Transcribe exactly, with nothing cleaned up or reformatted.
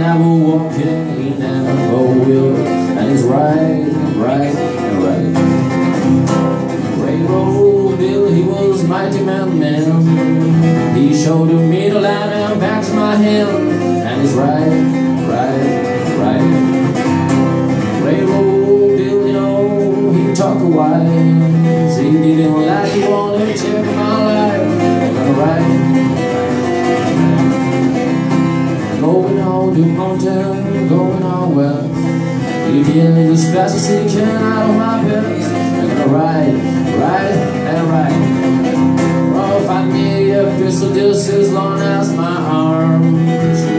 never walking, he never will, and he's right, right, and right. Railroad Bill, he was mighty man, man. He showed me the line and back to my hand, and he's right, right, right. Railroad Bill, you know, he talk a wise. He didn't like, he wanted to check my life, and I'm right. Going on to mountain, going on well. You get as fast as you can out of my best. I'm gonna ride, ride, and ride. Oh, if I need a pistol just as long as my arms